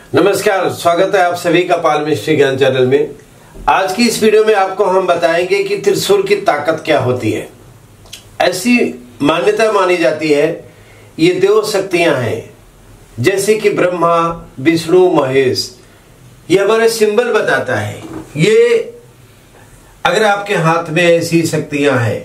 नमस्कार, स्वागत है आप सभी का पाल मिस्ट्री ज्ञान चैनल में। आज की इस वीडियो में आपको हम बताएंगे कि त्रिशूल की ताकत क्या होती है। ऐसी मान्यता मानी जाती है ये देव शक्तियां हैं, जैसे कि ब्रह्मा, विष्णु, महेश। ये हमारे सिंबल बताता है। ये अगर आपके हाथ में ऐसी शक्तियां हैं,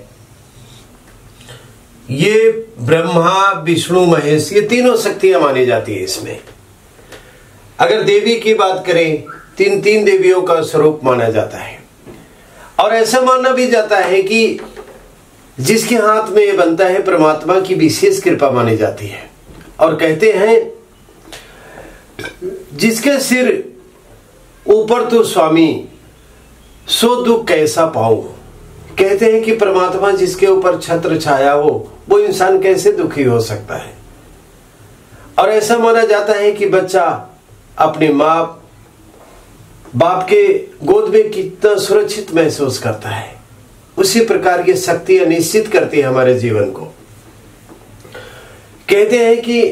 ये ब्रह्मा, विष्णु, महेश, ये तीनों शक्तियां मानी जाती है। इसमें अगर देवी की बात करें, तीन देवियों का स्वरूप माना जाता है। और ऐसा माना भी जाता है कि जिसके हाथ में ये बनता है, परमात्मा की विशेष कृपा मानी जाती है। और कहते हैं जिसके सिर ऊपर तो स्वामी, सो दुख कैसा पाऊं। कहते हैं कि परमात्मा जिसके ऊपर छत्र छाया हो, वो इंसान कैसे दुखी हो सकता है। और ऐसा माना जाता है कि बच्चा अपने माँ बाप के गोद में कितना सुरक्षित महसूस करता है, उसी प्रकार की शक्तियां निश्चित करती है हमारे जीवन को। कहते हैं कि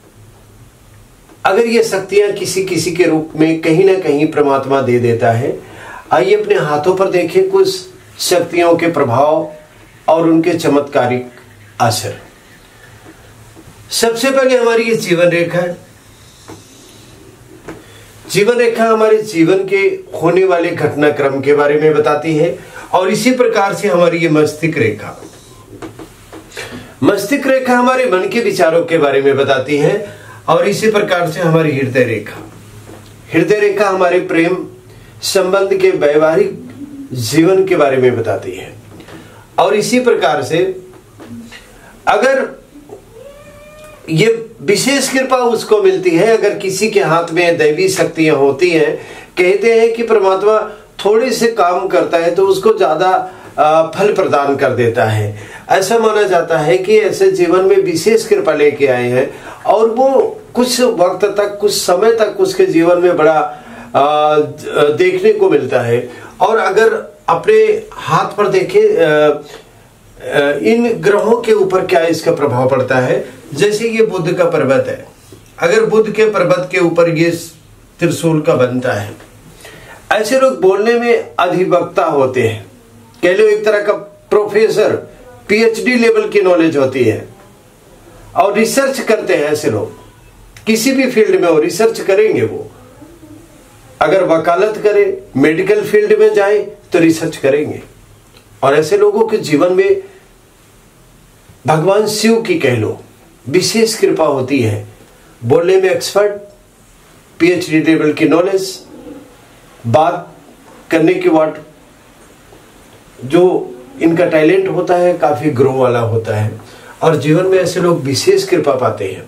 अगर ये शक्तियां किसी किसी के रूप में कहीं ना कहीं परमात्मा दे देता है। आइए अपने हाथों पर देखें कुछ शक्तियों के प्रभाव और उनके चमत्कारिक असर। सबसे पहले हमारी ये जीवन रेखा है। जीवन रेखा हमारे जीवन के होने वाले घटनाक्रम के बारे में बताती है। और इसी प्रकार से हमारी ये मस्तिष्क रेखा हमारे मन के विचारों के बारे में बताती है। और इसी प्रकार से हमारी हृदय रेखा हमारे प्रेम संबंध के वैवाहिक जीवन के बारे में बताती है। और इसी प्रकार से अगर ये विशेष कृपा उसको मिलती है, अगर किसी के हाथ में दैवी शक्तियां होती हैं, कहते हैं कि परमात्मा थोड़े से काम करता है तो उसको ज्यादा फल प्रदान कर देता है। ऐसा माना जाता है कि ऐसे जीवन में विशेष कृपा लेके आए हैं और वो कुछ वक्त तक, कुछ समय तक उसके जीवन में बड़ा देखने को मिलता है। और अगर अपने हाथ पर देखें इन ग्रहों के ऊपर क्या इसका प्रभाव पड़ता है, जैसे ये बुध का पर्वत है। अगर बुध के पर्वत के ऊपर ये त्रिशूल का बनता है, ऐसे लोग बोलने में अधिवक्ता होते हैं। कह लो एक तरह का प्रोफेसर, पीएचडी लेवल की नॉलेज होती है और रिसर्च करते हैं। ऐसे लोग किसी भी फील्ड में हो रिसर्च करेंगे। वो अगर वकालत करे, मेडिकल फील्ड में जाए तो रिसर्च करेंगे। और ऐसे लोगों के जीवन में भगवान शिव की कह लो विशेष कृपा होती है। बोलने में एक्सपर्ट, पीएचडी लेवल की नॉलेज, बात करने के बाद जो इनका टैलेंट होता है काफी ग्रो वाला होता है। और जीवन में ऐसे लोग विशेष कृपा पाते हैं।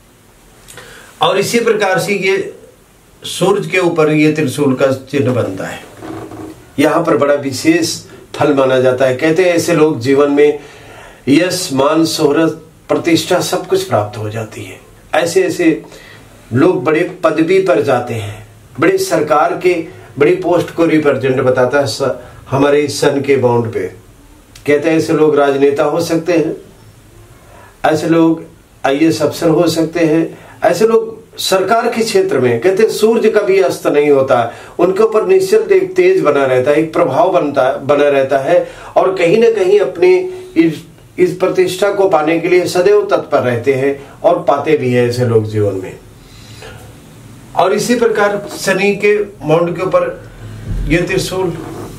और इसी प्रकार से ये सूरज के ऊपर ये त्रिशूल का चिन्ह बनता है। यहां पर बड़ा विशेष फल माना जाता है। कहते हैं ऐसे लोग जीवन में यश, मान, शोहरत, प्रतिष्ठा सब कुछ प्राप्त हो जाती है। ऐसे ऐसे लोग बड़े पदवी पर जाते हैं, बड़े सरकार के बड़ी पोस्ट को रिप्रेजेंट बताता है हमारे सन के बाउंड पे। कहते हैं ऐसे लोग राजनेता हो सकते हैं, ऐसे लोग आईएएस अफसर हो सकते हैं, ऐसे लोग सरकार के क्षेत्र में। कहते हैं सूर्य कभी अस्त नहीं होता, उनके ऊपर निश्चित एक तेज बना रहता है, एक प्रभाव बना रहता है। और कहीं ना कहीं अपनी इस प्रतिष्ठा को पाने के लिए सदैव तत्पर रहते हैं और पाते भी हैं ऐसे लोग जीवन में। और इसी प्रकार शनि के माउंट के ऊपर ये त्रिशूल,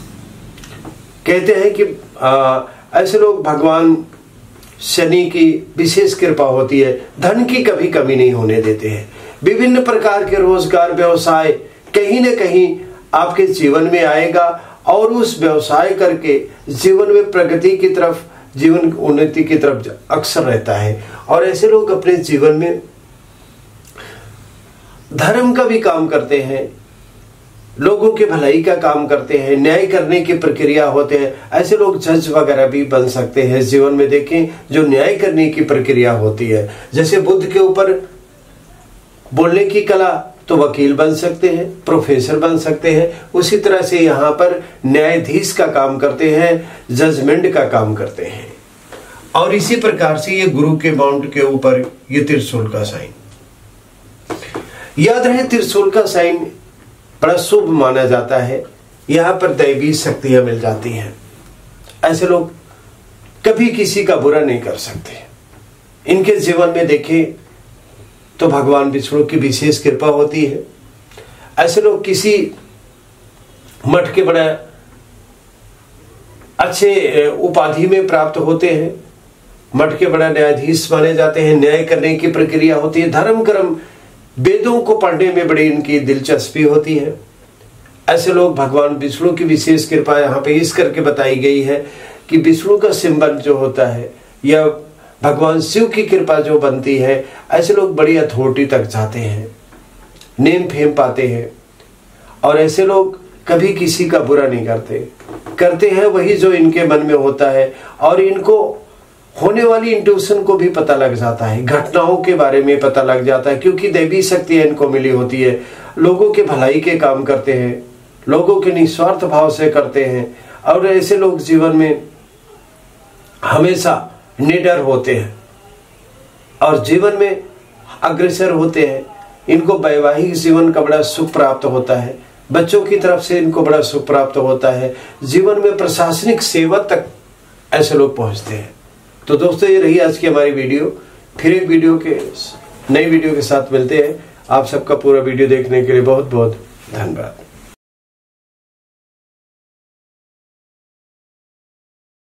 कहते हैं कि ऐसे लोग भगवान शनि की विशेष कृपा होती है। धन की कभी कमी नहीं होने देते हैं। विभिन्न प्रकार के रोजगार, व्यवसाय कहीं ना कहीं आपके जीवन में आएगा और उस व्यवसाय करके जीवन में प्रगति की तरफ, जीवन उन्नति की तरफ अक्सर रहता है। और ऐसे लोग अपने जीवन में धर्म का भी काम करते हैं, लोगों की भलाई का काम करते हैं, न्याय करने की प्रक्रिया होते हैं। ऐसे लोग जज वगैरह भी बन सकते हैं जीवन में। देखें जो न्याय करने की प्रक्रिया होती है, जैसे बुध के ऊपर बोलने की कला, तो वकील बन सकते हैं, प्रोफेसर बन सकते हैं। उसी तरह से यहाँ पर न्यायाधीश का काम करते हैं, जजमेंट का काम करते हैं। और इसी प्रकार से ये गुरु के माउंट के ऊपर ये त्रिशूल का साइन। याद रहे त्रिशूल का साइन बड़ा शुभ माना जाता है। यहां पर दैवी शक्तियां मिल जाती हैं। ऐसे लोग कभी किसी का बुरा नहीं कर सकते। इनके जीवन में देखें तो भगवान विष्णु की विशेष कृपा होती है। ऐसे लोग किसी मठ के बड़ा अच्छे उपाधि में प्राप्त होते हैं। मठ के बड़ा न्यायाधीश माने जाते हैं। न्याय करने की प्रक्रिया होती है। धर्म कर्म वेदों को पढ़ने में बड़ी इनकी दिलचस्पी होती है। ऐसे लोग भगवान विष्णु की विशेष कृपा यहाँ पे इस करके बताई गई है कि विष्णु का सिंबल जो होता है या भगवान शिव की कृपा जो बनती है, ऐसे लोग बड़ी अथॉरिटी तक जाते हैं, नेम फेम पाते हैं। और ऐसे लोग कभी किसी का बुरा नहीं करते हैं वही जो इनके मन में होता है। और इनको होने वाली इंट्यूशन को भी पता लग जाता है, घटनाओं के बारे में पता लग जाता है, क्योंकि दैवी शक्ति इनको मिली होती है। लोगों के भलाई के काम करते हैं, लोगों के निस्वार्थ भाव से करते हैं। और ऐसे लोग जीवन में हमेशा निडर होते हैं और जीवन में अग्रसर होते हैं। इनको वैवाहिक जीवन का बड़ा सुख प्राप्त होता है। बच्चों की तरफ से इनको बड़ा सुख प्राप्त होता है। जीवन में प्रशासनिक सेवा तक ऐसे लोग पहुंचते हैं। तो दोस्तों, ये रही आज की हमारी वीडियो। फिर एक नई वीडियो के साथ मिलते हैं। आप सबका पूरा वीडियो देखने के लिए बहुत बहुत धन्यवाद।